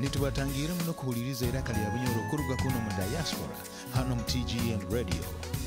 nitubatangira muno kuhuliriza iraka lya bunyoro kuruga kuno mu diaspora hano mu TGM Radio.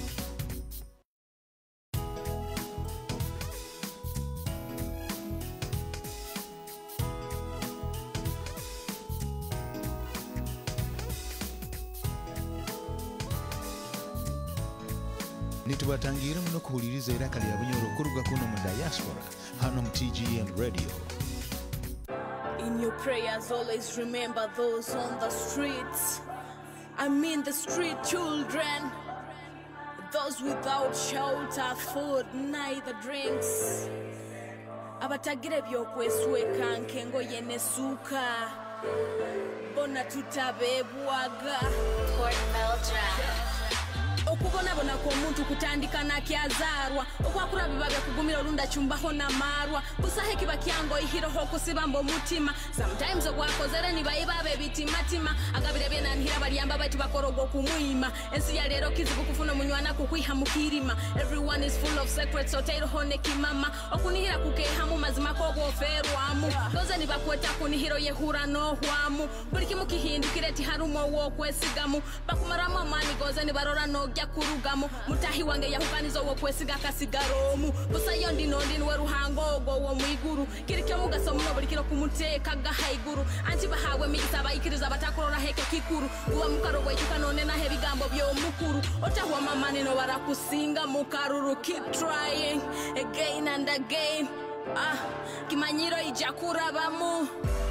nitubatangira muno kuhuliriza iraka lya bunyoro kuruga kuno mu diaspora hano mu TGM Radio. In your prayers, always remember those on the streets. I mean the street children. Those without shelter, food, neither drinks. Abatagire byokwesweka nkengo yenesuka. Bona tutabebwaga. Port Meldrum. Okubona ko omuntu kutandika nakyazarwa okwakura bibaga kugumira olunda chumbaho na marwa busahe kibakyango ihiroho kusibambo mutima sometimes okwakozera ni bayibabe bitimatima agabire bye nanhira baliyamba baitu bakorogo kumwima ensi ya lero kizibu kufuna munywana kukwiha mukirima. Everyone is full of secrets so tairo hone kimama okunihira kukeha mu mazima ko goferwamu doze ni bakweta kunihiro yehura no hwamu buli kimu kihindukire ti harumo wo kwesigamu bakumaramo amani goze ni barora no kurugamo mutahi wange yahukanizo wo kwesiga kasigaromu busa yondi nondi nwe ruhango go wo mwiguru kirikyo mugaso muno buli kiro kumuteka gahaiguru anti bahawe migisa bayikiriza batakorora heke kikuru uwa mukaro gwejuka none na hebigambo byo mukuru otahwa mamane no barakusinga mukaruru. Keep trying again and again. Kimanyiro ijakura bamu.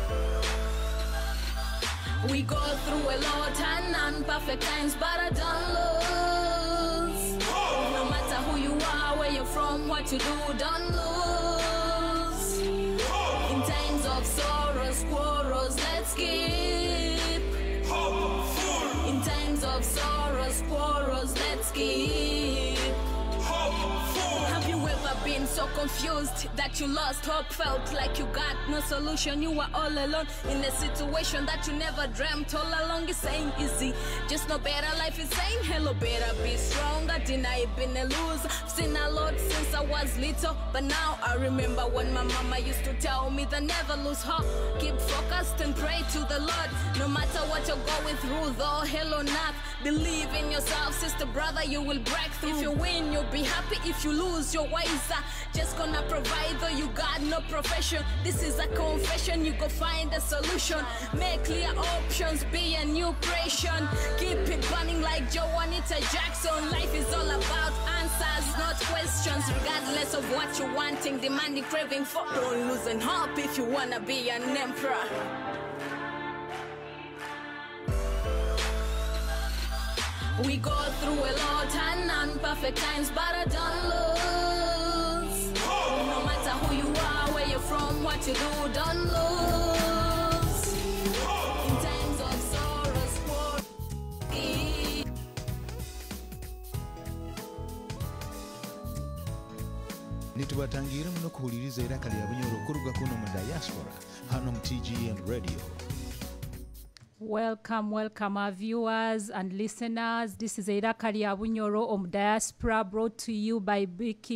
We go through a lot and imperfect times, but I don't lose. No matter who you are, where you're from, what you do, don't lose. In times of sorrows, quarrels, let's keep. In times of sorrows, quarrels, let's keep. Have you ever been so confused that you lost hope, felt like you got no solution? You were all alone in a situation that you never dreamt all along. It's ain't easy, just no better life is saying hello, better be stronger. Deny been a loser, I've seen a lot since I was little, but now I remember when my mama used to tell me that never lose hope, keep focused and pray to the Lord. No matter what you're going through, though hell or not, believe in yourself, sister, brother, you will break through. If you win, you'll be happy. If you lose, you're wiser. Just gonna provide, though you got no profession. This is a confession, you go find a solution. Make clear options, be a new creation. Keep it burning like Juanita Jackson. Life is all about answers, not questions. Regardless of what you're wanting, demanding, craving for. Don't lose hope if you wanna be an emperor. We go through a lot and imperfect times, but I don't lose. No matter who you are, where you're from, what you do, don't lose. In times of sorrows, nitubatangira muno kuhuliriza iraka lya bunyoro kuruga kuno mu diaspora hano mu TGM Radio. Welcome our viewers and listeners. This is Iraka lya bunyoro on Diaspora, brought to you by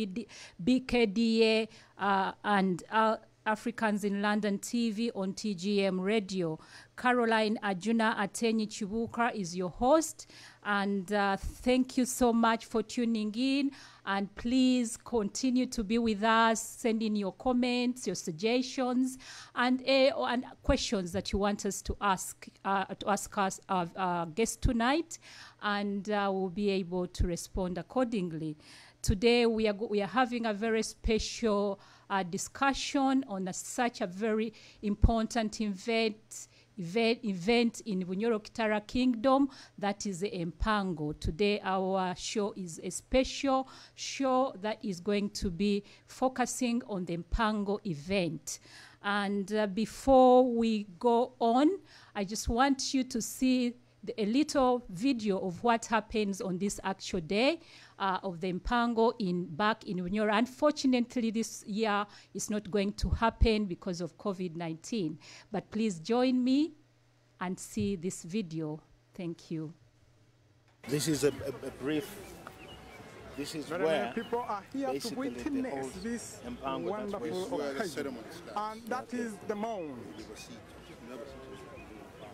BKDA and Africans in London TV on TGM Radio. Caroline Ajuna Atenyi Chibuka is your host, and thank you so much for tuning in, and please continue to be with us, send in your comments, your suggestions, and questions that you want us to ask us, our guest tonight, and we'll be able to respond accordingly. Today we are having a very special discussion on such a very important event in Bunyoro Kitara Kingdom, that is the Mpango. Today our show is a special show that is going to be focusing on the Mpango event. And before we go on, I just want you to see a little video of what happens on this actual day of the Mpango back in Bunyoro. Unfortunately, this year is not going to happen because of COVID-19. But please join me and see this video. Thank you. This is a brief. This is where people are here to witness this wonderful occasion, and that is the mound.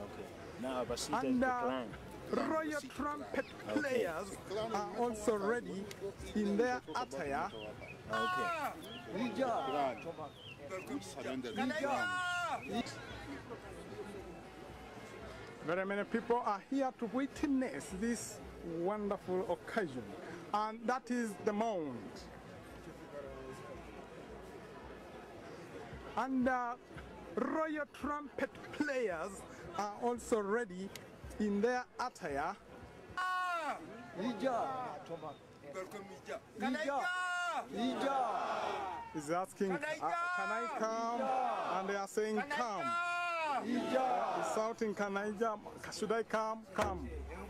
Okay. Now Abasita And is the clan. royal trumpet players are also ready in their attire. Okay. Very many people are here to witness this wonderful occasion, and that is the mound. And royal trumpet players are also ready in their attire. He's asking, can I come? And they are saying, come. He's shouting, can I jump? Should I come? Come.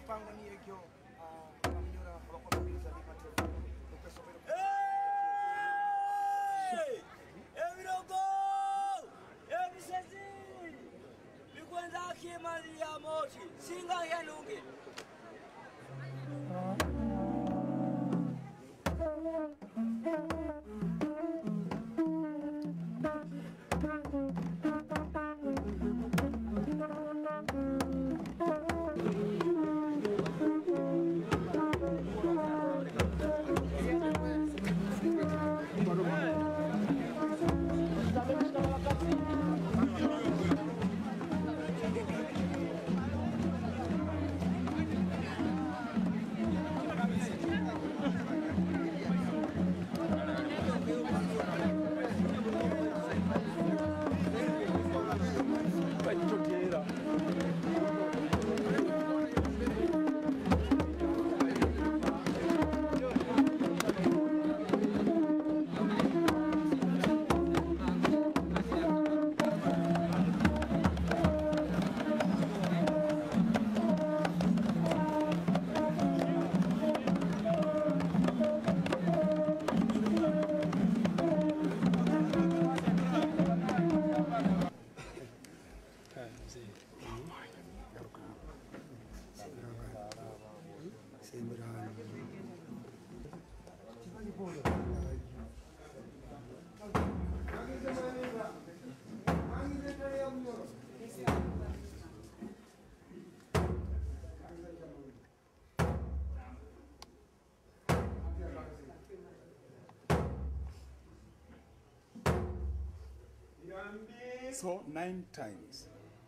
So 9 times.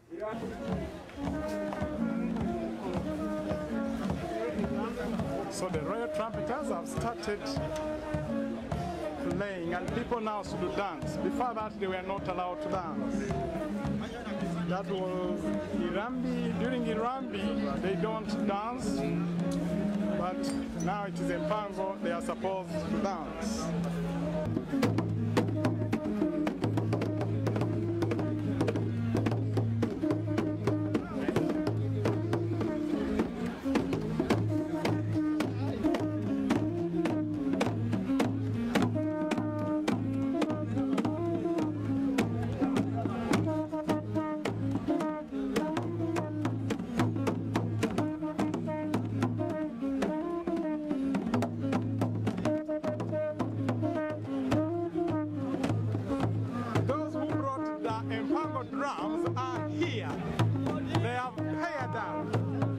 So the royal trumpeters have started playing, and people now should dance. Before that, they were not allowed to dance. That was Irambi. During Irambi, they don't dance, but now it is Mpango, they are supposed to dance. Drums are here. They have paired down.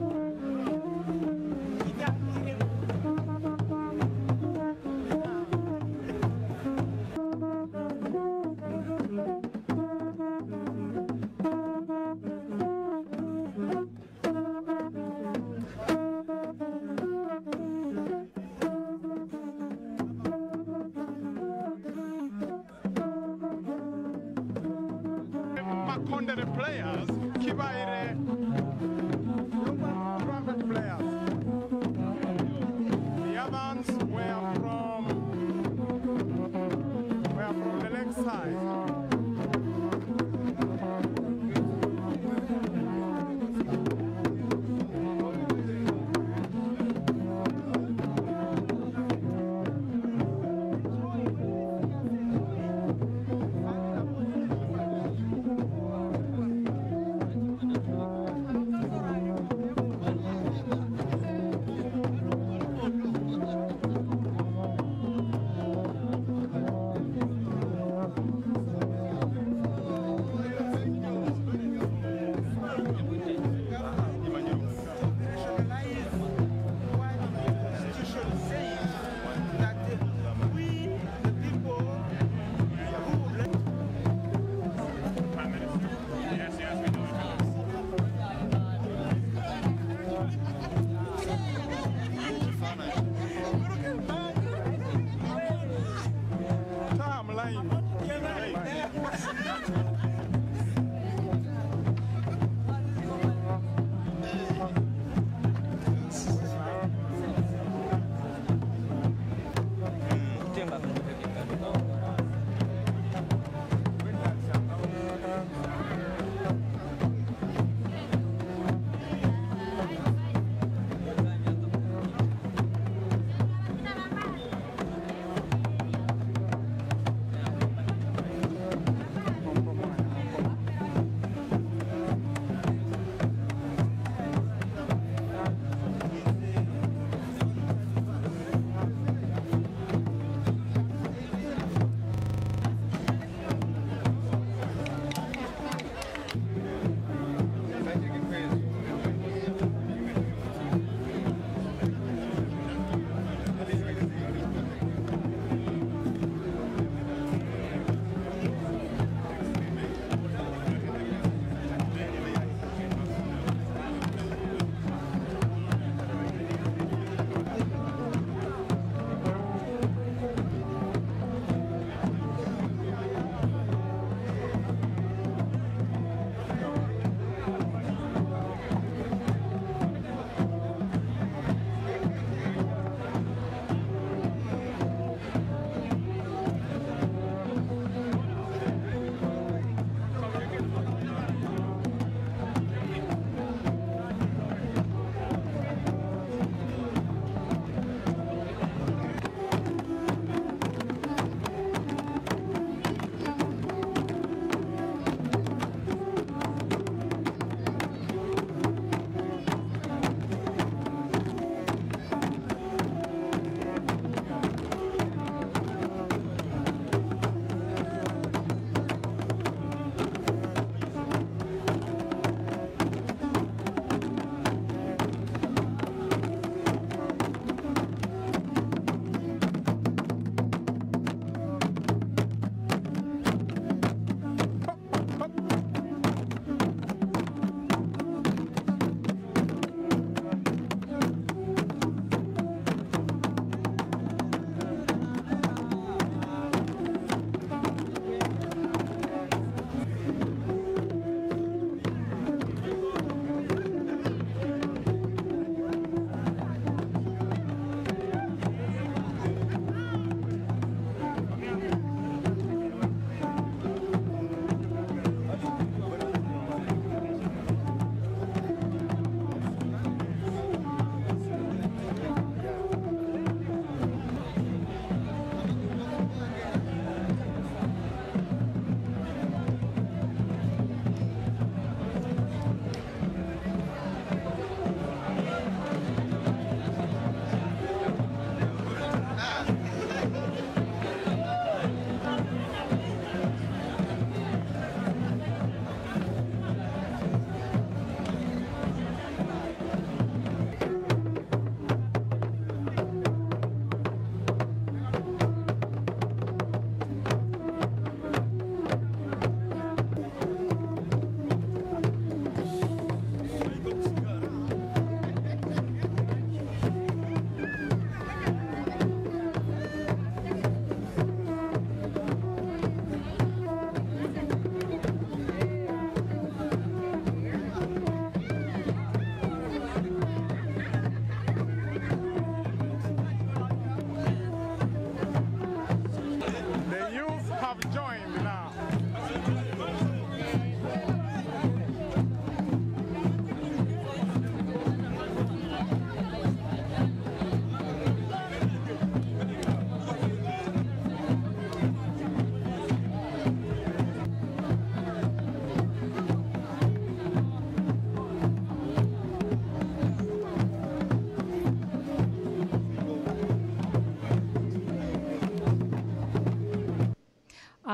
Makondere players, Kibaire trumpet players. The others were from the next side.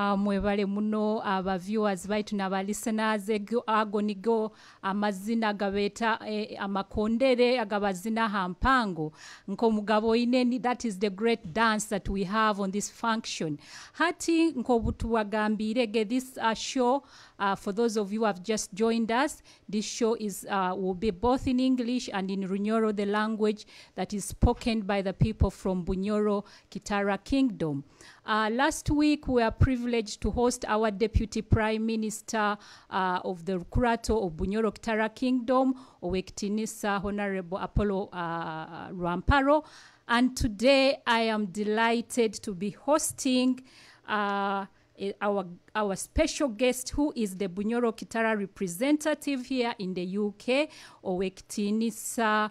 mwebale muno aba viewers baitu n'aba listeners ago nigo amazina gabeta amakondere agabazina hampango nko mugabo ineni. That is the great dance that we have on this function. Hati nko butuwagambire ge this show for those of you who have just joined us, this show is will be both in English and in Runyoro, the language that is spoken by the people from Bunyoro Kitara Kingdom. Last week, we were privileged to host our Deputy Prime Minister of the Kurato of Bunyoro Kitara Kingdom, Owekitinisa Honorable Apollo Rwamparo. And today, I am delighted to be hosting our special guest, who is the Bunyoro Kitara representative here in the UK, Owekitinisa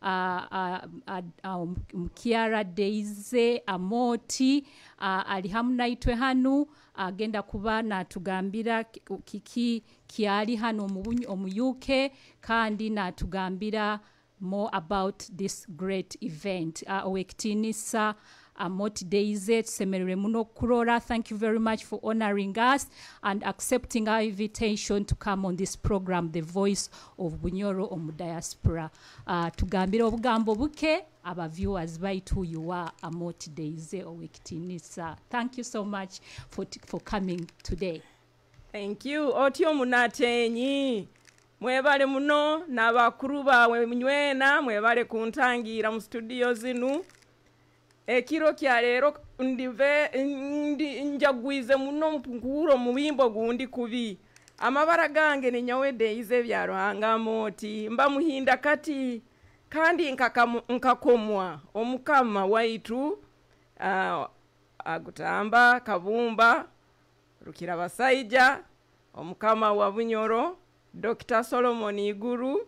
Mkiara Deize Amoti ali hamwe naitwe hanu agenda kuba natugambira kiki kiali hano mu UK kandi natugambira more about this great event. Owekitinisa Amoti Deize tusemerere muno kurora. Thank you very much for honoring us and accepting our invitation to come on this program, The Voice of Bunyoro omu Diaspora. Tugambira obugambo buke aba viewers baitu yuwa Amoti Deize Owekitinisa. Thank you so much for coming today. Thank you. Otyo munatenyi. Mwebale muno n'abakuru bawe munywena mwebale kuntangira mu studio zinu. Ekiro kya lero njagwize muno mpunguro mu bimbo gundi kubi. Amabara gange ni nyawe Deize bya Ruhanga Amoti mba muhinda kati kandi nkakomwa omukama waitu agutamba kabumba Rukira Basaija omukama wa Bunyoro Dr. Solomon Iguru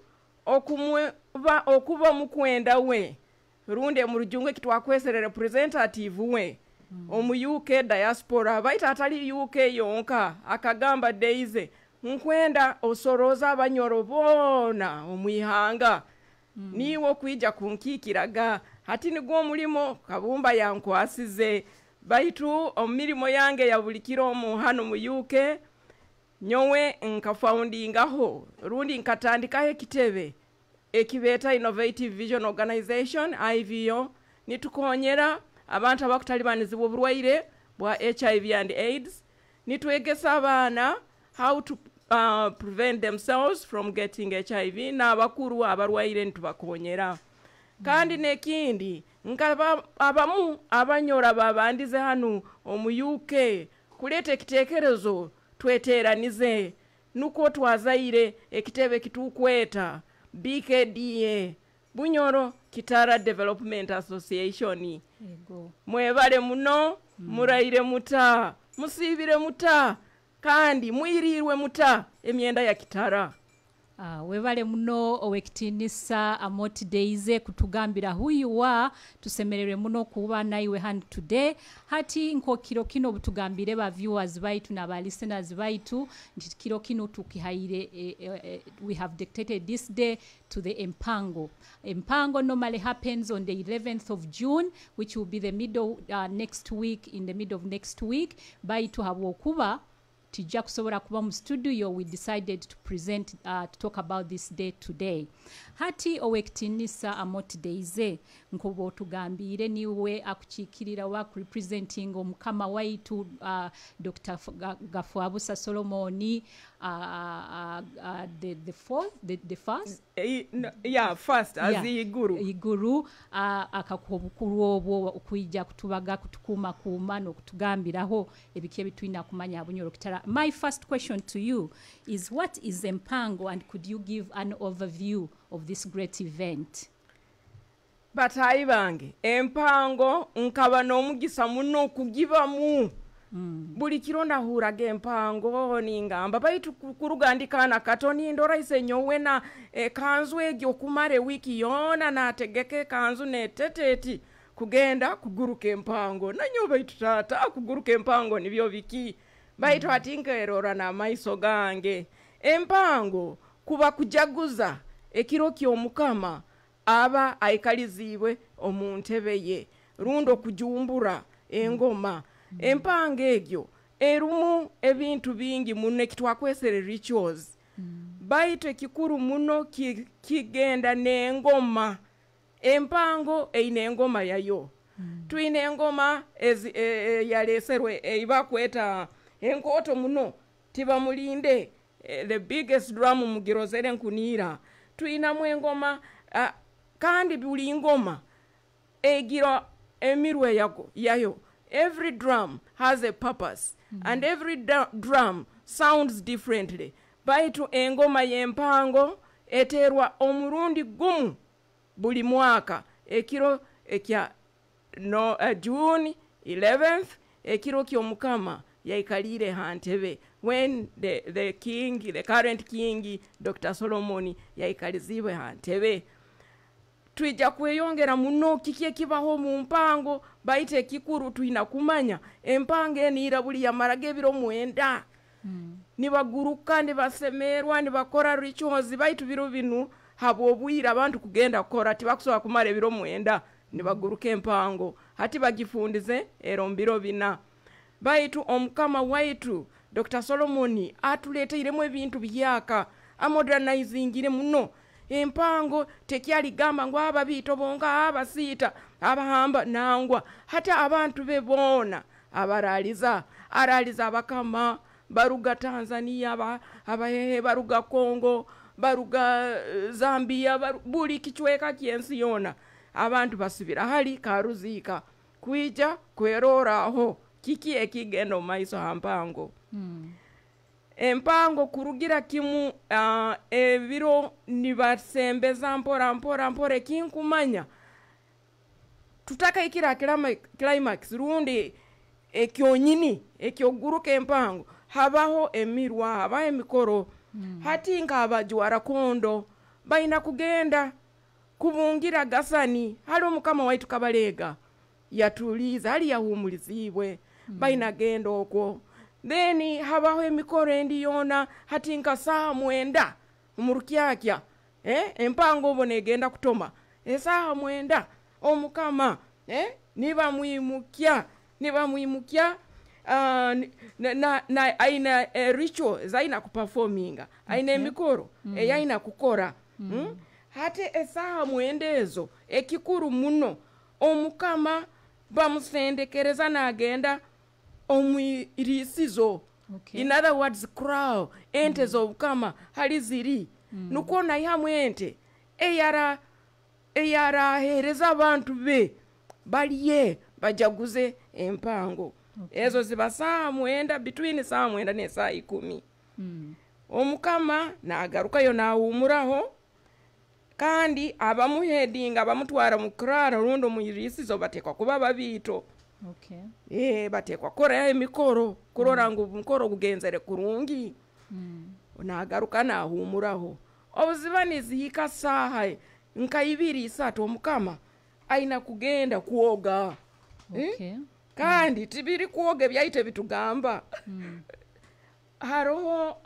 okuba mukwenda we runde mu rujungwe kitwakwesere representative we omu UK diaspora baita atali UK yonka akagamba Deize nkwenda osoroza abanyoro bona omwihanga niwo kwija kunkikiraga hati nigwo mulimo kabumba yankwasize baitu omirimo yange ya bulikiro mu hano mu UK nyowe nkafoundingaho rundi nkatandikaho ekitebe ekibeta Innovative Vision Organization IVO nitukonyera abantu abakutalibanizibwa oburwaire bwa HIV and AIDS nitwegesa abana how to prevent themselves from getting HIV na abakuru abarwaire nitubakonyera kandi nekindi nkaba abamu abanyora babandize hanu omu UK kuleta ekitekerezo tweteranize nuko twazaire ekitebe kitukweta BKDA Bunyoro Kitara Development Association. Mwebale muno muraire muta musibire muta kandi muirirwe muta emyenda ya Kitara. Webale muno Owekitinisa Amoti Deize kutugambira huyu wa tusemerere muno kuba naiwe hand today. Hati nko kiro kino butugambire ba viewers baitu na ba listeners baitu kiro kino tukihaire we have dictated this day to the Empango. Empango normally happens on the 11th of June, which will be the middle next week, in the middle of next week. Baitu hawokuba tijja kusobora kuba mu studio, we decided to present to talk about this day today. Hati Owekitinisa Amoti Deize nkobo tugambire niwe akuchikirira wa representing omukama waitu Dr. Gafuabusa Solomoni the first first as iguru akakobukuru obwo okwijja kutubaga kutukuma kuma no kutugambiraho ebike bitwina kumanya Bunyoro Kitara. My first question to you is, what is Empango, and could you give an overview of this great event? Batayi bange Empango nkaba n'omugisa muno kugibamu buli kironda hurage Empango ningamba baitu kurugandikana katoni ndora isenyowe na kanzu egyo kumare wiki yona na tegeke kanzu neteteti kugenda kuguruka Empango na nyoba itutata kuguruka Empango nibyo biki baitu atinkerora na maiso gange Empango kuba kujaguza ekiro ky'omukama aba aikalizibwe omuntebe ye rundo kujumbura engoma Empango egyo erumu ebintu bingi muno kitwakwesere rituals baitu ekikuru muno kigenda n'engoma empango eine engoma yayo tuine engoma yaleserwe ibakweta enkoto muno tibamulinde the biggest drum mugirozere nkunira tuinamu engoma kandi buli ngoma egira emirwe yayo. Every drum has a purpose and every drum sounds differently. Baitu engoma yempango eterwa omurundi gumu buli mwaka ekiro ekya June 11th ekiro ky'omukama yaikalire hantebe when the current king Dr. Solomon yaikalizibwe hantebe. Tuija kweyongera muno kiki kibaho mu mpango baite kikuru tuina kumanya empange niira buli yamarage biro mwenda nibaguruka nibasemerwa nibakora rituals baitu biro binu habo obwira abantu kugenda kukora tibakusoba kumara biro mwenda nibaguruka empango hati bagifundize erombiro bina baitu omukama waitu Dr. Solomon atuleteiremu ebintu byaka amodernizingire muno empango tekyali gamba ngo ababito bonga abasita abahamba nangwa hata abantu bebona abaraliza abakama baruga Tanzania abahehe baruga Kongo baruga Zambia buli kichweka kyensi yona abantu basubira hali karuzika kuija kweroraho kiki ekigendo maiso hampango empango kurugira kimu ebiro nibasembeza mpora kinkumanya tutaka ikira climax rundi ekyonyini ekyoguruka empango habaho emirwa haba emikoro hati nkabajwara kondo baina kugenda kubungira gasani hali omukama waitu kabalega yatuliza hali yahumulizibwe baina gendo okwo then habaho emikoro endi yona hati nka saa mwenda murukyakya empango obone egenda kutoma saa mwenda omukama niba mwimukya na aina ritual zaina kuperforminga aina emikoro eyaina kukora hati saa mwendezo ekikuru muno omukama bamusendekereza nagenda omwirisizo in other words crow ente zobukama hali ziri nukona ihamwente eyara hereza abantu be baliye bajaguze empango ezo ziba saa mwenda between saa mwenda ne saa 10 omukama nagaruka yo nawumuraho kandi abamuhedinga abamutwara mukrara rundo mwirisizo batekwa kuba babito batekwa kora emikoro kurora ngo mukoro kugenzere kurungi nagaruka nahumuraho obuzibani zihika saha nkayibiri isato omukama aina kugenda kuoga kandi tibiri kuoga byaite bitugamba haroho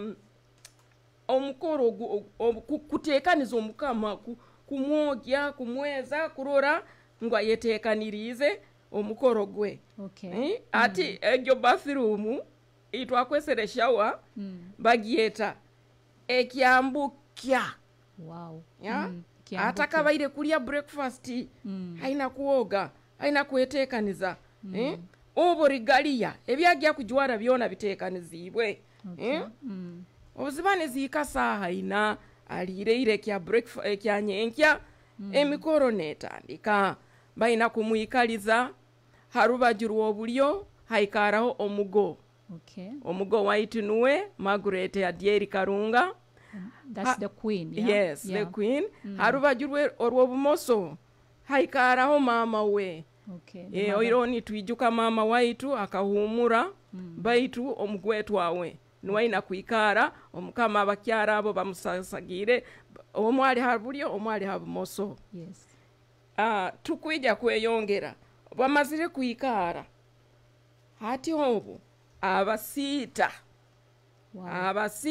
omukoro kutekaniza omukama kumwogya kumweza kurora ngwa yetekanirize omukoro gwe ati egyo bathroom itwakwesere shower bagieta ekyambukya atakabaire kulya breakfast haina kuoga haina kuetekaniza oborigalia ebyagya kujwara byona bitekanizibwe obuzibane zika saha ina alireire kya breakfast kya nyenkya emikoro netandika baina kumwikaliza harubajuru obulyo haikaraho omugo omugo waitunwe Margaret Adieri Karunga that's the queen yes the queen harubajuru orwobumoso haikaraho mama we oironi twijuka mama waitu akahumura baitu omugwetu wawe nwaina kuikara omukama abakyara abo bamusasagire omwali habulyo omwali habumoso tukwija kweyongera bamazire kuikara hati obo abasita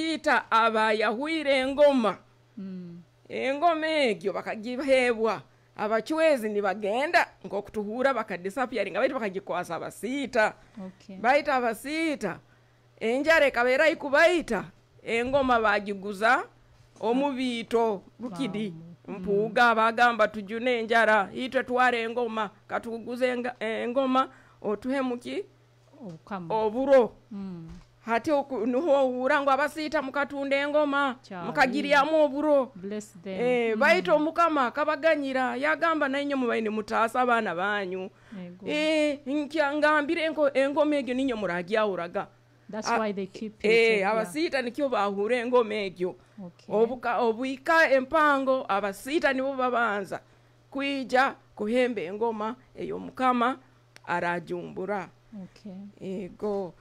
abayahuire engoma engoma egyo bakagibhebwa abachwezi nibagenda ngokutuhura bakadisappearinga baitu bakagikwasa abasiita Okay. baita abasiita enjara kabera ikubaita engoma bagiguza omubiito bukidi mpuuga bagamba tujune enjara itwe tware engoma katuguze engoma otuhemuki oburo hati nuho urango abasiita mukatunda engoma mukagiriamu oburo Bless them. baita omukama kabaganyira yagamba nainyo mubaine mutaasa abana banyu nkyangambire engoma egyo ninyo muragyawuraga. That's why they keep it. Abasiita nikyo bahure engoma egyo. Okay. Obuika empango abasiita nibo babanza kwija kuhembe engoma eyo mukama arajumbura. Okay. Ego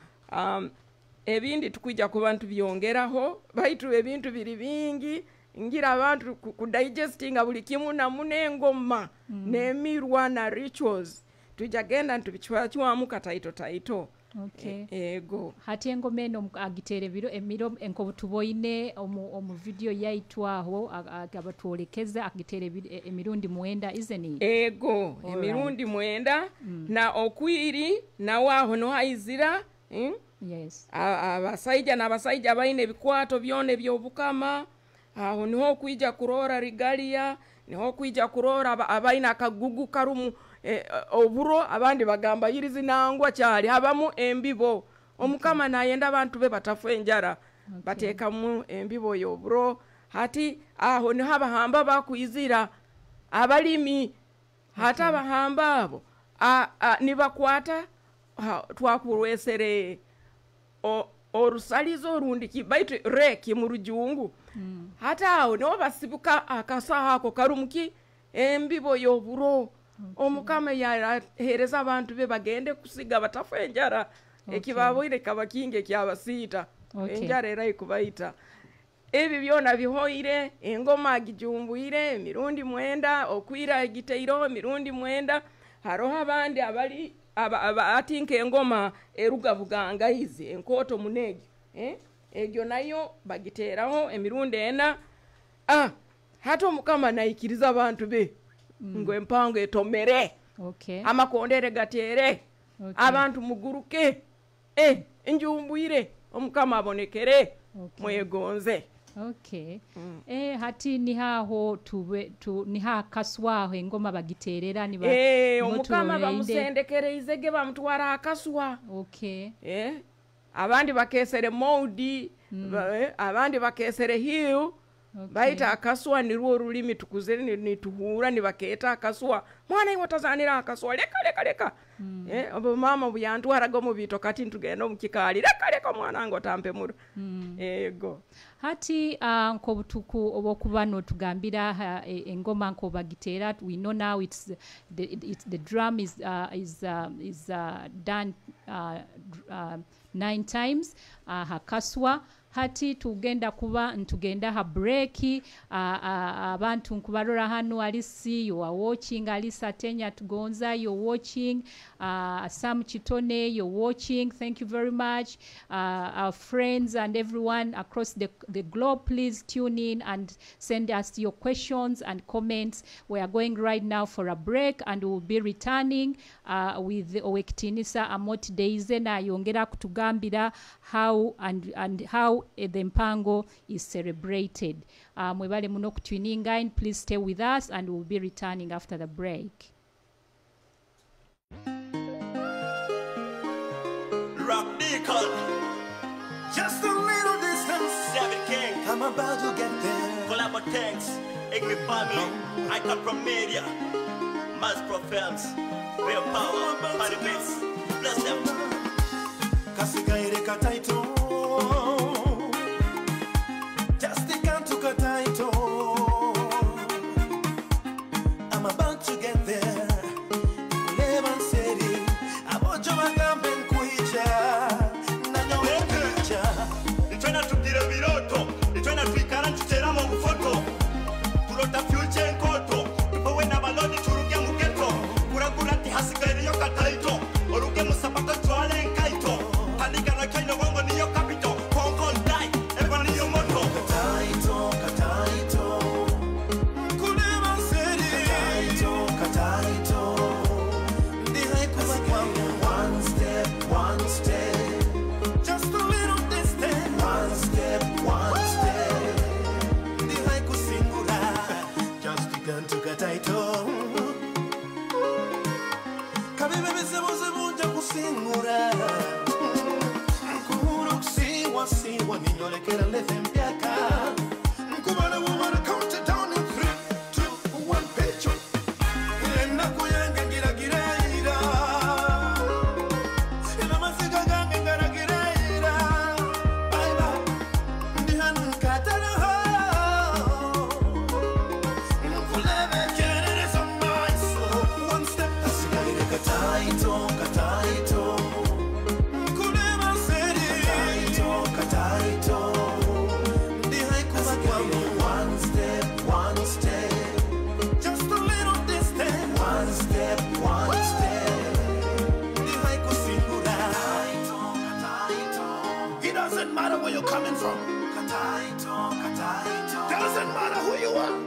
ebindi tukwija ku bantu byongeraho baitu ebintu biri bingi ngira abantu ku digestinga buli kimu na munengoma nemirwa na rituals tujagenda ntubichwamu kataito. Okay. Ego hati engoma eno agitere biro emiro enkobutuboine omu video yaitwaho agatwolekeza agitere emirundi mwenda isn't it? Ego emirundi mwenda na okwiri na waho no haizira Yes. Abasaija n'abasaija baine bikwato byone byobukama aho niho kwija kurora rigalia niho kwija kurora abaina akagugu karumu oburo abandi bagamba yirizi nangwa cyari habamu embibo omukama nayenda abantu be batafu enjara bateka mu embibo yoburo hati aho niho abahamba bakuyizira abalimi hata abahamba abo nibakwata twakurwesere orusalizo rundi kibaitu reki mu rujungu hata aho no basibuka akasaha ako karumuki embibo yoburo omukama yahereza abantu be bagende kusiga batafu enjara ekibaboire kabakinge kyabasiita enjara era ikubaita ebi byona bihoire engoma agijumbuire emirundi mwenda okwira egiteiro emirundi mwenda haroho abandi abali atinke engoma eruga buganga izi enkoto munegi egyo nayo bagiteraho emirundi ena hato mukama naikiriza abantu be ngo empango etomere amakondere gatere abantu muguruke enjumbuire omukama abonekere mwegonze. Okay. Hati ni haho ni hakaswaho engoma bagiterera ni omukama bamusendekere izege bamutwara akaswa. Okay. Abandi bakesere moudi abandi bakesere hiu baita akaswa ni ruo rulimi tukuzeni ni tuhura ni baketa akaswa mwana iwatazanira akaswa leka obo mama buyantwaraga mu bito kati ntugenda mukikali leka mwana ngo tampe muru. Ego hati nko butuku obokubano tugambira engoma nko bagitera we know now it's the drum is done 9 times hakaswa hati tugenda kuba ntugenda ha breaki abantu nkubarora hano alisi you are watching Alisa Tenya Tugonza you're watching Sam Chitone you're watching. Thank you very much our friends and everyone across the globe. Please tune in and send us your questions and comments. We are going right now for a break and we'll be returning with Owekitinisa Amoti Deize na yongera kutugambira how and how the mpango is celebrated. Mwebale muno kutuninga in. Please stay with us and we'll be returning after the break. Rock Nicole. Just a little distance. Seven King. I'm about to get there. Collabo thanks. Igni family. I come from media. Mass Films. Real power. Party bits. Bless them. Kasikaire kataito. Just the can't to kataito. I'm about to get there. Eleven city. Abojo magamben kuicha. Nanyo kuicha. Nitwena tubire biroto. Nitwena twikara tutera mu foto. Turota future nkoto. Tupowe na baloni turuge mugeto. Kuragura ati hasigaire yo kataito. Oruge musapato twale nkaito. Handika na kaino wango niyo where you're coming from. Doesn't matter who you are.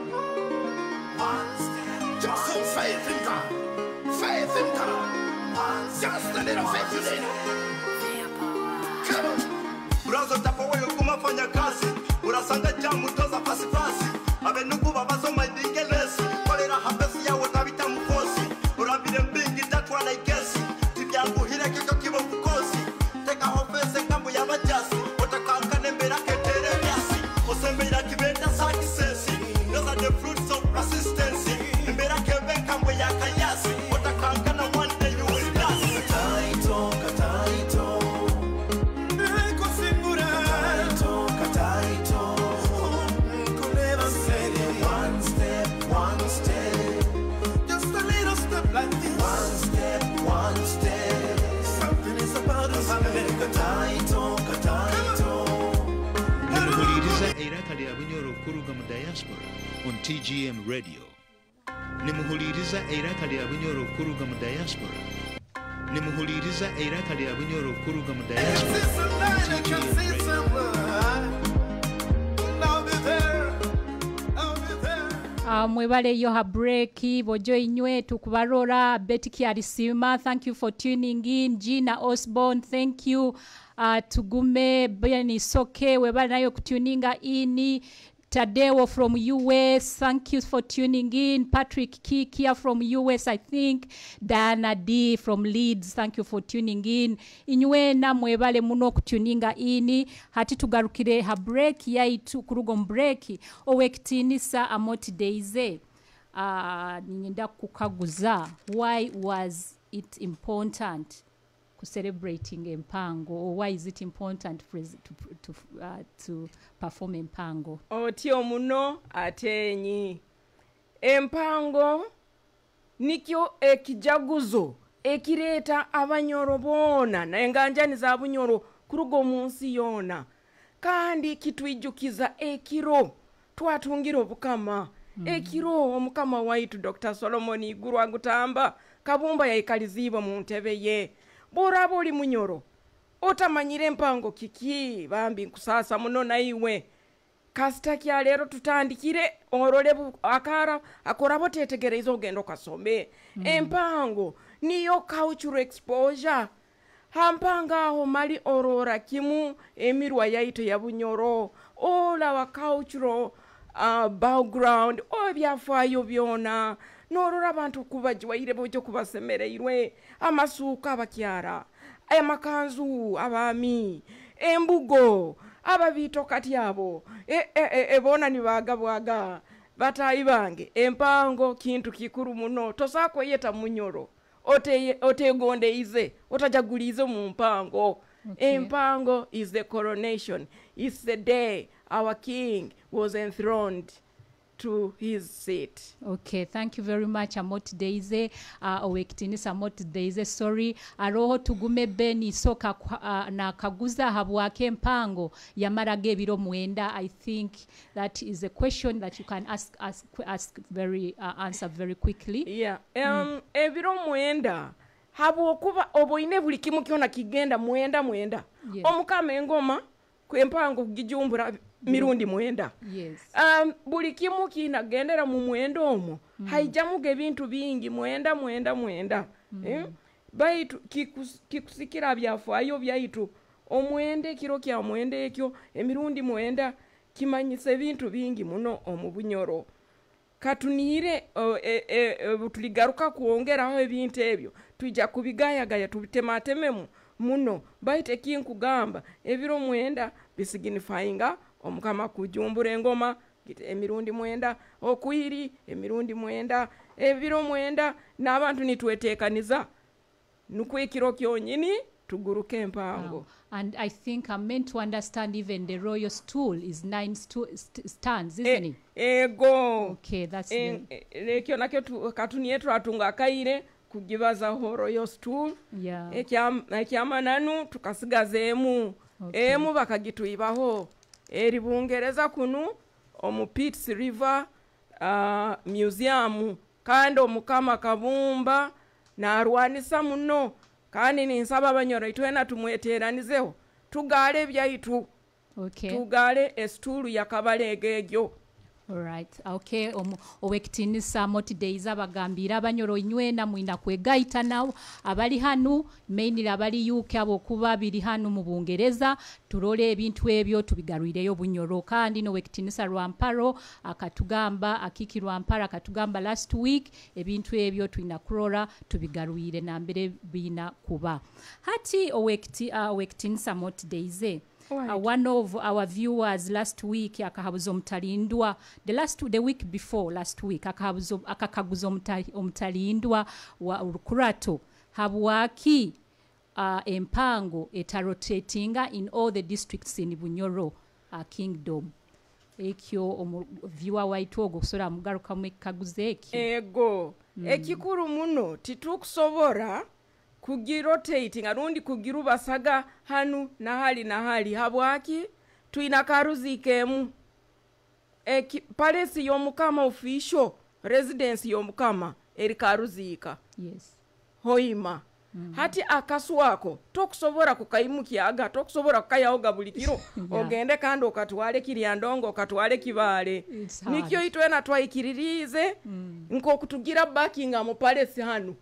Just some faith in God. Faith in God. Just a little faith you need. Come on. Urazo tapo wewe kumafanya kazi. Urasanga jamu toza pasi pasi. Abenugu babasoma idingelesi. Kolera hapesi ya wotabita mkosi. Urabire mbingi tatu anaigesi. Tibyangu hile kiko kibo kukosi. Teka hofese kambu ya bajasi. Otakankane mbera ketere nyasi. Osembera kibeta saki sesi. Those are the fruits of persistence. Mbera kebe kambu ya kayasi. Otakankana one day you will last. Kataito, kataito. Neko singura. Kataito, kataito. Kuleva sele. One step. Just a little step like this. One step. Something is about to happen. Kataito, kataito. Nimuhuliriza iraka lya bunyoro kuruga mu diaspora on TGM Radio. Nimuhuliriza iraka lya bunyoro kuruga mu diaspora. Nimuhuliriza iraka lya bunyoro kuruga mu diaspora on TGM Radio. Mwebaleyo ha breaki bojo inywe tukubarora Betty Arisima, thank you for tuning in. Gina Osborne, thank you. Tugume Beni Soke webale nayo kutuninga ini. Tadeo from US, thank you for tuning in. Patrick Kikia from US, I think. Diana D from Leeds, thank you for tuning in. Inywena mwebale muno kutuninga ini. Hati tugarukire ha break yaitu kurugo breaki. Owekitinisa Amoti Deize. Ninyenda kukaguza. Why was it important celebrating Empango, or why is it important to perform Empango? Otio muno atenyi. Empango nikyo ekijaguzo ekireta abanyoro bona na enganjani za bunyoro kurugo munsi yona kandi kitwijukiza ekiro twatungira obukama ekiro omukama waitu Dr. Solomon Iguru agutamba kabumba yaikaliziba mu ntebe ye borabo oli munyoro otamanyire Empango kiki bambi kusasa muno naiwe kasita kya lero tutandikire orole akara akorabo tetegereza ogendo kasome Empango niyo cultural exposure hampanga aho mali orora kimu emirwa yaito ya bunyoro all our cultural background obyafayo byona norora abantu kubajiwaire bojo kubasemereirwe amasuka abakyara amakanzu abami embugo ababito kati abo ebona nibaga bwaga batayi bange Empango kintu kikuru muno tosako yeta munyoro otegonde ize otajagulize mu Mpango. Empango is the coronation. It's the day our king was enthroned to his seat. Okay, thank you very much Amoti Deize. Owekitinisa Amoti Deize, sorry. Aroho tugume Beni Soka na kaguza habwake Empango yamarage biro mwenda. I think that is a question that you can ask very answer very quickly. Yeah. Ebiro mwenda habo kuba oboine buli kimu kiona kigenda mwenda. Yeah. Omukama engoma ku Empango kugijumbura mirundi mwenda. Yes. Buli kimu kinagendera mu mwendo omo haijamuge bintu bingi mwenda. Baitu kikusikira byafayo byaitu omwende kiro kya mwende ekyo emirundi mwenda kimanyise bintu bingi muno omubunyoro katunire tuligaruka kuongeraho ebintu ebyo tujja kubigayagaya tubitematememu muno baite kinkugamba ebiro mwenda bisignifyinga omukama kujumbura engoma gite emirundi mwenda okuiri emirundi mwenda ebiro mwenda n'abantu nitwetekaniza nukwekiro kyonyini tuguruke Empango. Wow. And I think I'm meant to understand even the royal stool is 9 stands, isn't it? Ego. Okay, that's lekyo nakyo katuni yetu atunga kaire kugibaza ho royal stool. Yeah. Ekyamananu tukasigazeemu. Okay. Emu bakagituibaho. Eri Bungereza kunu omu Pitts River museum kandi omukama kabumba narwanisa muno kandi ninsaba abanyoro itwena tumweteranizeho tugale byaitu Okay. tugale esitulu yakabaleega egyo. Alright. Okay. Owekitinisa moti days abagambira abanyoro inywena mwina kwegaita nawo abali hanu mainly abali UK abokuba biri hanu mu Bungereza turole ebintu ebyo tubigaruireyo bunyoro kandi no wekitinisa Rwamparo akatugamba akiki Rwamparo akatugamba last week ebintu ebyo tuina kurora tubigaruire na mbere bina kuba hati owekitinisa moti days one of our viewers last week akahabuzo mtalindwa the week before last week akakaguzo mtalindwa wa urukurato habwaki empango etarotatinga in all the districts in Bunyoro kingdom ekyo viewer waitu ogusora mugaruka mwekaguzeeki ego ekikuru muno titukusobora kugirotating arundi kugirubasaga hanu na hali habwaki tuina karuzikemu palesi yomukama official residence yomukama eri karuzika yes hoima hati akaswako tokusobora kukaimukiaga tokusobora kukayaoga bulikiro ogende kandi okatwale kiryandongo okatwale kibale nikyo itwena twaikiririze nko kutugira backing mu palesi hanu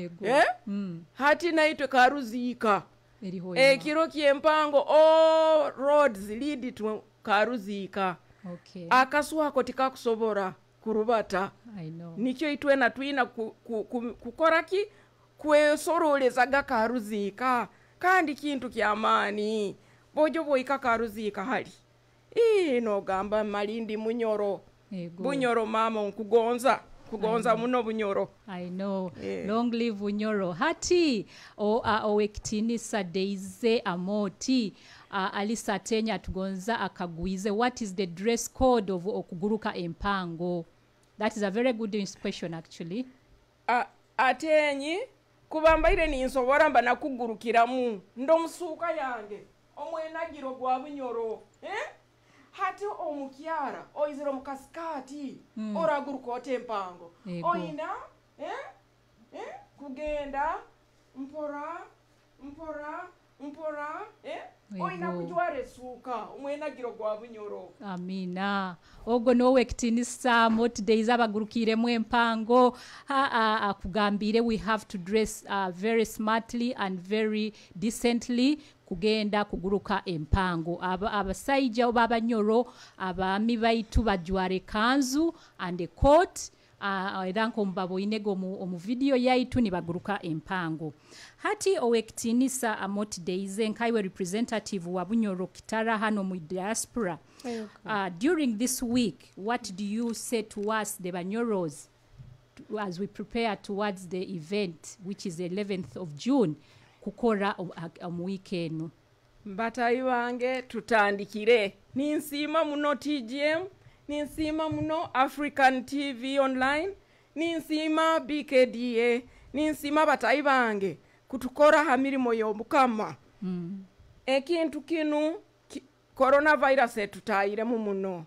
hati naitwe karuzika kiro kyempango all roads lead to karuzika akaswako tikakusobora kurubata nikyo itwena twina kukoraki kwesorolezaga karuzika kandi kintu kyamani bojo boika karuzika hali ino gamba Malindi Munyoro Bunyoro mama nkugonza muno Bunyoro. I know. Long live Bunyoro. Hati owekitinisa Deize Amoti Alisa Tenya tugonza akagwize what is the dress code of okuguruka empango? That is a very good question actually. Atenyi kubambaire ni nsobora mba nakugurukiramu ndo musuka yange omwenagiro gwa Bunyoro hati omukyara oiziro mukaskati oraguruka otempango oina kugenda mpora oina kujware suka omwenagiro gwa Bunyoro. Amina ogo nowe kitinisa moti days abagurukire mu empango akugambire we have to dress very smartly and very decently kugenda kuguruka empango abasaija obabanyoro abami baitu bajware kanzu and a coat eranko mbabo inego omu video yaitu ni baguruka empango hati owekitinisa amoti days nkaiwe representative wa Bunyoro Kitara hano mu diaspora during this week what do you say to us the Banyoros as we prepare towards the event which is the 11th of June kukora weekend mbatayi wange tutandikire ninsima muno TGM ninsima muno African TV online ninsima BKDA ninsima batayi bange kutukora hamirimo yomukama ekintu kinu coronavirus etutayire muno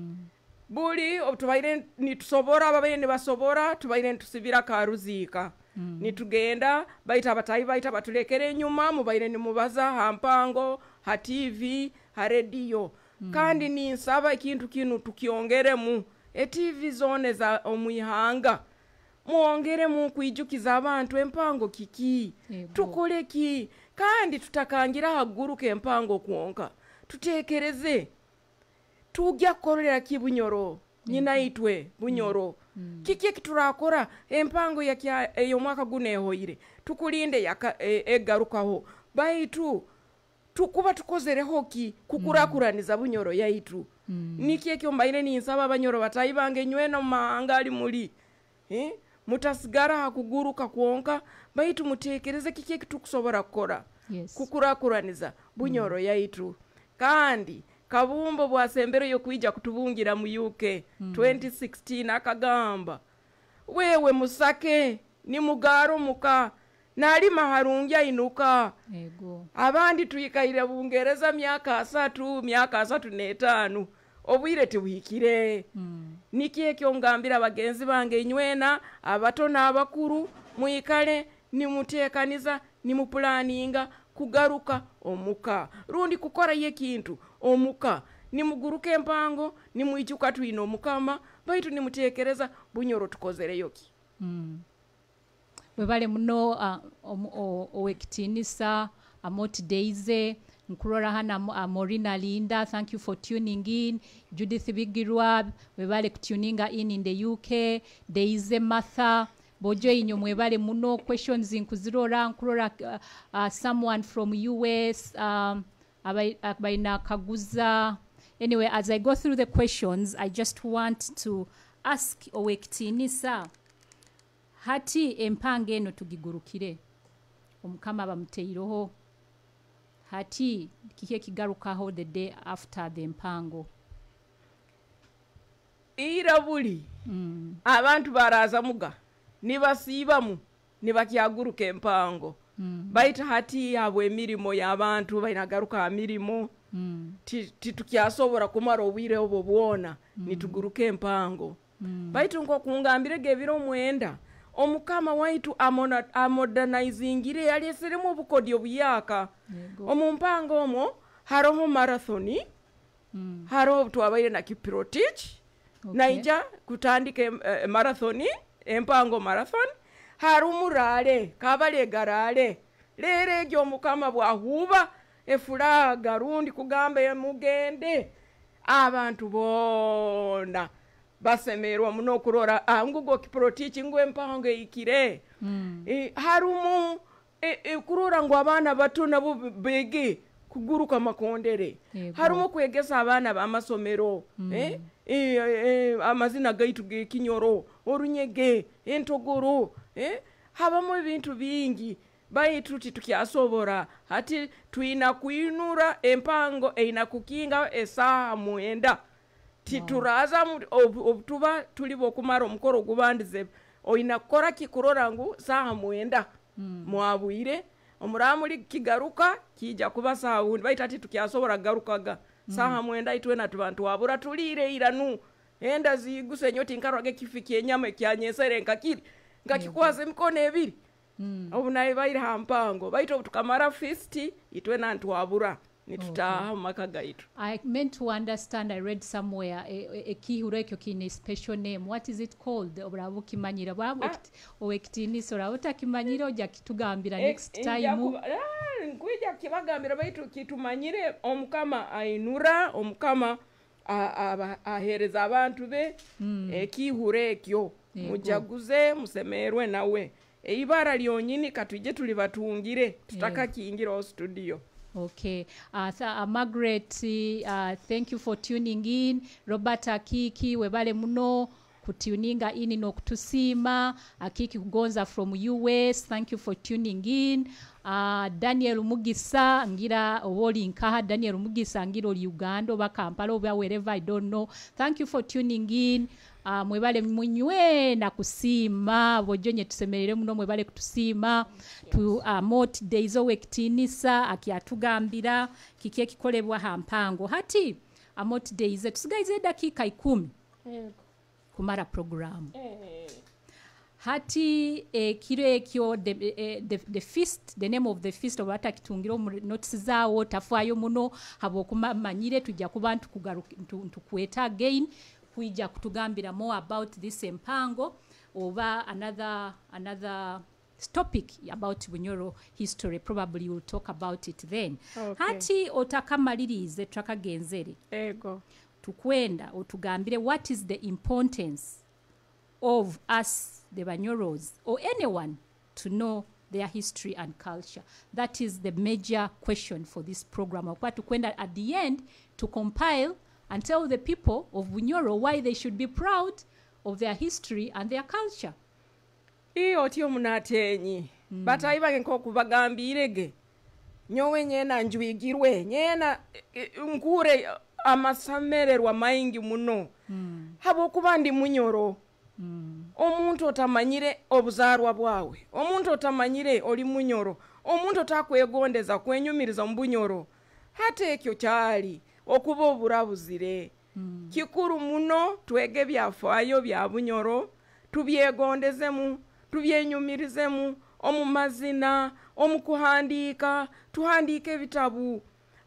buli otubaire nitusobora ababaire nibasobora tubaire nitusibira karuzika nitugenda baita batayi baita batulekere nyuma mubaire nimubaza hampango ha TV ha radio kandi ninsaba ikintu kinu tukiongeremu TV zone za omuyihanga muongeremu kwijukiza abantu empango kiki tukoleki kandi tutakangira haguruka empango kuonka tutekereze tujya korera kibunyoro nyina itwe Bunyoro kiki kiturakora empango ya eyo mwaka gunehoire tukulinde yaka egarukaho baitu tukuba tukozere hoki kukurakuraniza Bunyoro yaitu nikiye kyo mbaine ni nsaba Banyoro batayi bange nywena maangali muri mutasigara hakuguruka kuonka baitu mutekereze kiki kitukusobora kukora kukurakuraniza Bunyoro yaitu kandi kabumbo bwasembero yo kuija kutubungira mu UK 2016 akagamba wewe musake ni mugaro muka nali maharungia inuka abandi tuyikaire Bungereza myaka 3 obwire tewikire nikiye kyo ngambira bagenzi bange nywena abato n'abakuru muikale ni mutekaniza ni mupulaninga kugaruka omuka rundi kukora ye kintu omuka nimuguruka empango nimwijuka twina omukama baitu nimutekereza bunyoro tukozereyo ki. Webale muno owekitinisa Amot Daisy nkurora hana Morina Linda, thank you for tuning in. Judith Bigirwa webale kutuninga in the UK. Daisy Martha bojo inyo mwebale muno questions nkuzirora nkurora someone from US abaina kaguza. Anyway, as I go through the questions, I just want to ask owekitinisa hati empange eno tugigurukire omukama bamuteiroho hati kike kigarukaho the day after the empango irabuli abantu baraza muga nibasibamu nibakyaguruka empango baita hati yabwe emirimo y'abantu bainagaruka mirimo titukyasobora kumara obwire obwo bwona nituguruka empango baitu nko kungambire gebiro mwenda omukama waitu amodernizingire yalyeseremu obukodyo buyaka omumpango omwo haroho marathoni haroho twabaire na Kiprotich naija kutandika marathoni empango marathon harumurale kabale garale lere gyo omukama bwahuba efula garundi kugamba mugende abantu bona basemerwa muno kurora ngugo Kiprotich ngwe empango ikire harumu kurora ngo abana bato nabo bege kuguruka makondere harumu kwegesa abana bamasomero amazina gaitu ge Kinyoro orunyege entogoro habamo ibintu bingi baitu tukyasobora hati tuina kuinura empango eina kukinga esaha mwenda tituraza obutuba tulibo kumara omukoro gubandize oina kora kikurora ngu saha mwenda mwabuire omuramuri kigaruka kija kuba saha undi baita tukyasobora garukaga saha mwenda itwe na tubantu wabura tulire iranu enda ziguse nyoti nkarwage kifikie nyama kyanyesere nkakiri ngakikwaze mikono ebiri obunaye baira hampango baito tukamara feast itwe na ntwabura nitutaha maka gaitu. I meant to understand, I read somewhere a kihureko kine special name. What is it called? Obrabu kimanyira owekitini sora utakimanyira oja kitugambira next time. Nkwija kibagambira baitu kitumanyire omukama ainura omukama ahereza abantu be ekihurekyo mujaguze musemerwe nawe eibara lyonyini katuje tuli batungire tutaka kiingira studio. Okay. Margaret, thank you for tuning in. Robert Akiki, webale muno kutuninga in no kutusima. Akiki kugonza from US, thank you for tuning in. Daniel Mugisa, ngira woli nkaha. Daniel Mugisa, ngira Uganda, oba Kampala, oba wherever, I don't know. Thank you for tuning in. Mwebale munywe na kusima bojonye tusemerere muno mwebale kutusima tu Amot Daisy wekitinisa akiatugambira kikie kikolebwa hampango hati Amot Daisy tusigaize dakika 10 kumara program hati kire ekyo the feast, the name of the feast of atakitungiro notice zawo tafayo muno habo kumanyire tujja kubantu kugaruka tukweta again kuija kutugambira more about this empango over another topic about Bunyoro history. Probably we'll talk about it then. Okay. Hati otakamalirize twakagenzere ego tukwenda otugambire what is the importance of us the Banyoros or anyone to know their history and culture. That is the major question for this program. Okwa tukwenda at the end to compile and tell the people of Bunyoro why they should be proud of their history and their culture. Iyo tiyo munatenyi. Bataiba nko kubagambirege. Nyowe nyena njwigirwe. Nyena nkure amasamererwa maingi muno. Habo kubandi Munyoro. Omuntu otamanyire obuzarwa bwawe. Omuntu otamanyire oli Munyoro. Omuntu otakwegondeza kwenyumiriza Mbunyoro. Hate ekyo kyali okuba oburabuzire. Kikuru muno twege byafayo bya Bunyoro tubyegondezemu tubyenyumirizemu omumazina omukuhandika tuhandike bitabu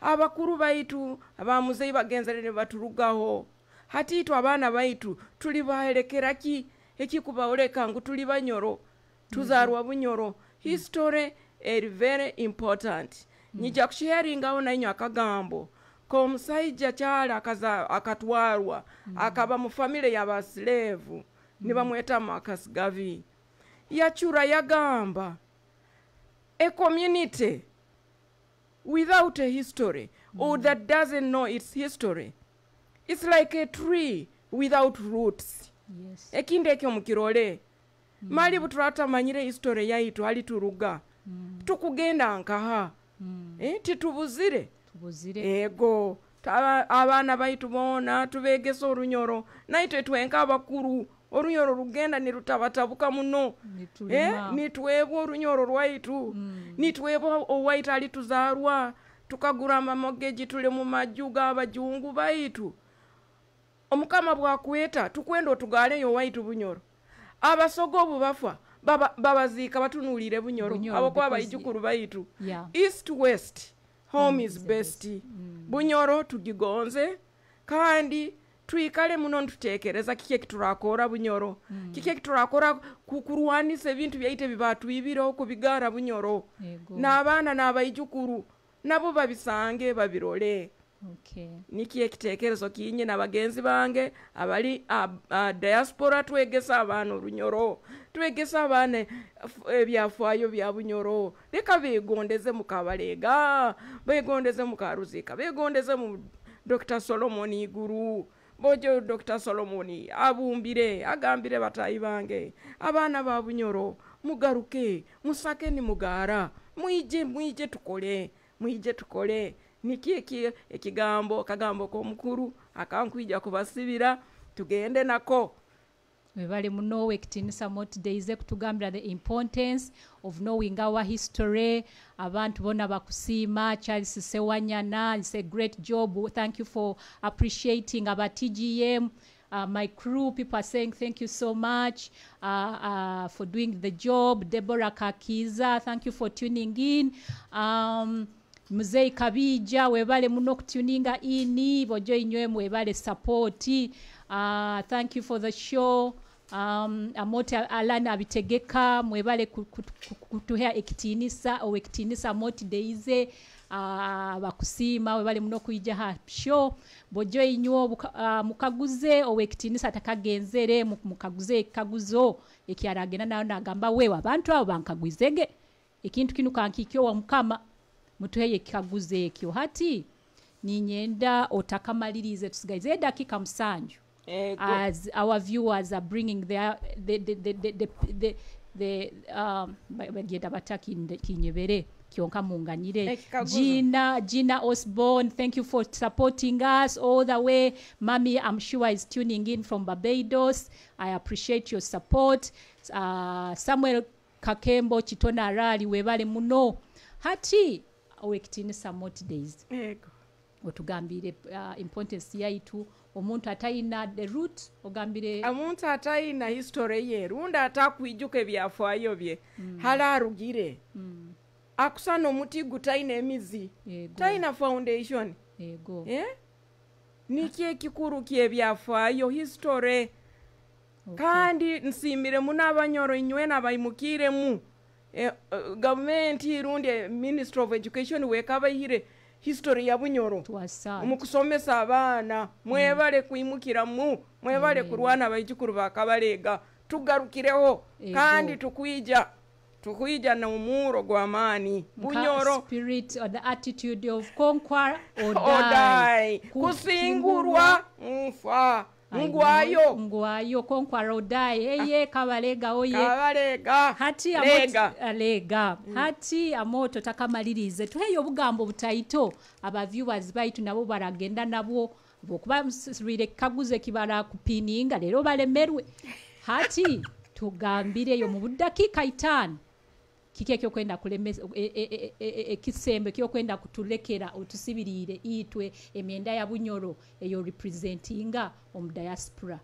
abakuru baitu abamuzeyi bagenzere ne baturugaho hati itu abaana baitu tuli baelekera ki ekikubaoleka ngu tuli banyoro tuzarwa bunyoro history is very important nyija kusharingaho nainyo akagambo ko musaija kyala akatwarwa akaba mu family y'abaslave ni bamweta Marcus Garvey yachura yagamba a community without a history or that doesn't know its history, it's like a tree without roots. Yes. Ekinde ekyo mukirole mali buturata manyire history yaitu ali turuga tukugenda nkaha titubuzire ego abana baitu bona tubegesa orunyoro naitwe twenka abakuru orunyoro rugenda nirutababuka muno nitwebwa orunyoro rwaitu nitwebwa owaita ali tuzarwa tukagura amamogeji tule mu majuga abajungu baitu omukama bwakweta tukwenda otugale yo waitu bunyoro abasogo bubafa babazika batunulire bunyoro abo kwa bayijukuru baitu east west home is best bunyoro tugigonze kandi tuikale muno ntutekereza kike kiturakora bunyoro kike kiturakora kukurwanisa ebintu byaite bibatu ibiro kubigara bunyoro n'abana n'abayijukuru nabo babisange babirole nikiye kitekerezo kinye n'abagenzi bange abali diaspora twegesa abantu runyoro twegesa abane ebyafaayo bya bunyoro leka begondeze mukabalega begondeze mukaruzika begondeze mu Dr. Solomon Iguru bojo Dr. Solomon abumbire agambire batayi bange abana ba bunyoro mugaruke musake ni mugara mwije tukole niki ekigambo kagambo ko mukuru akankwija kubasibira tugende nako webale muno wekitinisa moti days kutugambira the importance of knowing our history abantu bona bakusima Charles Sewanyana. It's a great job. Thank you for appreciating our TGM. My crew, people are saying thank you so much for doing the job. Deborah Kakiza, thank you for tuning in. Muzei Kabija, webale muno kutuninga ini bojo inywe webale supporti. Thank you for the show. Amote Alana abitegeka mwebale kutuhea ekitinisa o ekitinisa moti deize bakusima webale muno kuija ha show bojo inywo mukaguze o ekitinisa takagenzere mukaguze kaguzo ekyaragena nayo nagamba wewe abantu abo bankagwizege ekintu kinu kankikyo wa mukama mutuheye kaguze ekyo hati ninyenda otakamalirize tusigaize dakika musanju. As our viewers are bringing the bagenda bataki kinyebere kyonka munganyire Gina Osborne, thank you for supporting us all the way. Mommy, I'm sure is tuning in from Barbados. I appreciate your support. Samuel Kakembo Chitona Rali webale muno hati owekitinisa moti days otugambire importance yaitu omuntu atayina the root ogambire omuntu atayina history ye runda atakwijuka ebyafaayo bye halarugire akusana omuti gutayina emizi tayina foundation niki ekikuru kyebyafaayo history kandi nsimbire munabanyoro inywe nabayimukire mu government irundi Ministry of Education wekabayire history ya bunyoro mukusomesa abana mwebale kuimukira mu mwebale kurwana bayijukuru bakabalega tugarukireho kandi tukwija na umuro gwamani bunyoro spirit or the attitude of conquer or die kusingurwa mfa ngwayo konkwara odai kabalega oye hati alega hati amoto takamalirize tuheyo bugambo butaito aba viewers baitu nabo baragenda nabo bokuba msirire kaguze kibara kupininga lero balemerwe hati tugambire yo mu budakika 5 kike kyo kwenda kulemeza kisembe kyo kwenda kutulekera otusibirire itwe emyenda ya bunyoro eyo representinga om diaspora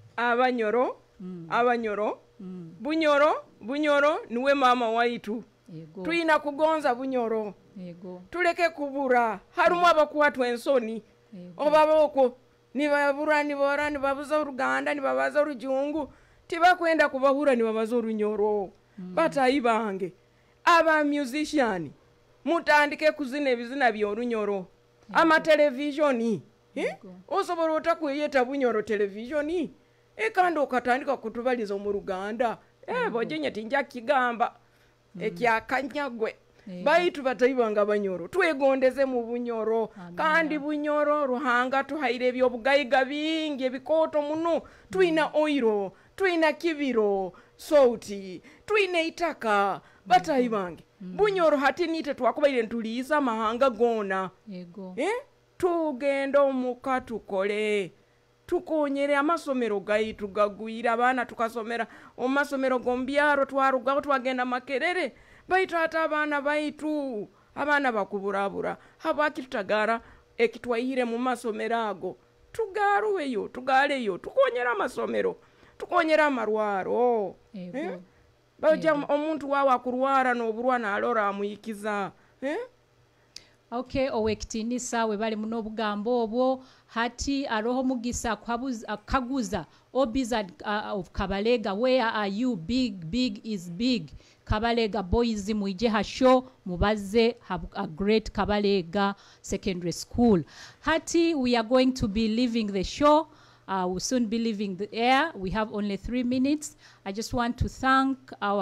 abanyoro bunyoro niwe mama waitu Yego. Tuina kugonza bunyoro. Yego. Tuleke kubura. Harumu abakwatwa ensoni. Obaboko nibabura nibora nibabuza uruganda nibabaza urujungu tibakwenda kubahura nibabaza urunyoro. Batayibange. Aba musician mutandike kuzina ebizina by'orunyoro. Ama televisioni. Osobora otakweyeta bunyoro televisioni. Kandi okatandika kutubaliza mu Ruganda. Bojenye tinja kigamba. Ekyakanyagwe. Baitu batayibanga banyoro. Twegondeze mu bunyoro. Kandi bunyoro ruhanga tuhaire ebyobugayiga bingi ebikoto muno. Tuina oiro, tuina kibiro, sauti, tuina itaka. Batayibange. Bunyoro hati nite twakubaire ntulisa mahanga gona. Yego. Tugenda omuka tukole. Tukonyere amasomero gaitu gagwira abana tukasomera omasomero gombyaro twarugaho twagenda Makerere baitu hata abana baitu abana bakuburabura habakitagara ekitwayire mu masomero ago tugaruweyo tugaleyo tukonyera amasomero tukonyera amarwaro baja omuntu wawa kurwara n'oburwana alora amuyikiza Okay, owekitinisa we bali muno bugambo obwo hati aroho mugisa kaguza Obiza of Kabalega, where are you? Big is big. Kabalega boys muije hasho mubaze have a great Kabalega secondary school. Hati, we are going to be leaving the show. We'll soon be leaving the air. We have only 3 minutes. I just want to thank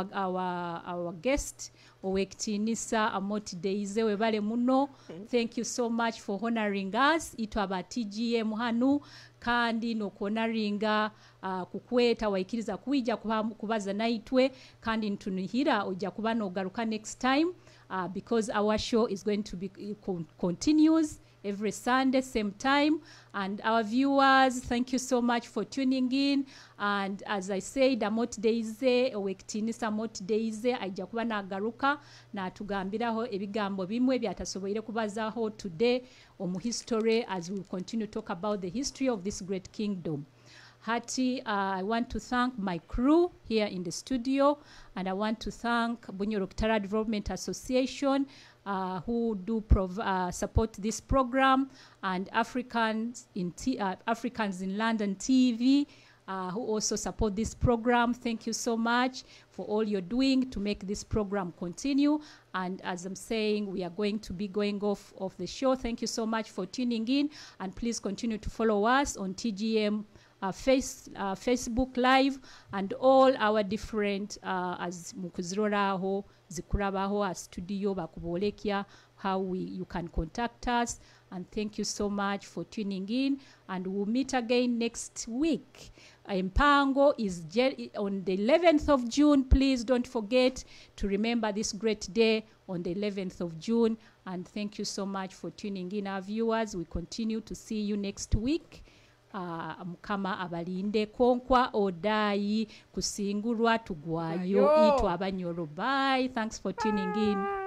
our guest, Owekitinisa Amoti Deize webale muno. Thank you so much for honoring us. Ito aba TGM hanu kandi no kuonaringa kukweta waikiriza kuija kubaza naitwe kandi ntunihira oja kubano ogaruka next time because our show is going to be continues every Sunday, same time. And our viewers, thank you so much for tuning in. And as I said, Amoti Deize, Owekitinisa Amoti Deize, aija kuba nagaruka na tugambiraho ebigambo bimwe byatasoboire kubazaho today omu history as we continue to talk about the history of this great kingdom. Hati, I want to thank my crew here in the studio, and I want to thank Bunyoro Kitara Development Association, who do support this program, and Africans in London TV, who also support this program. Thank you so much for all you're doing to make this program continue. And as I'm saying, we are going to be going off of the show. Thank you so much for tuning in, and please continue to follow us on TGM Facebook Live and all our different as mukuziroraho zikurabaho as studio bakubolekya how you can contact us. And thank you so much for tuning in, and we'll meet again next week. Mpango is on the 11th of June. Please don't forget to remember this great day on the 11th of June. And thank you so much for tuning in, our viewers. We continue to see you next week. Mukama abalinde konkwa odayi kusingulwa tugwayo itwa abanyoro. Bye. Thanks for tuning in.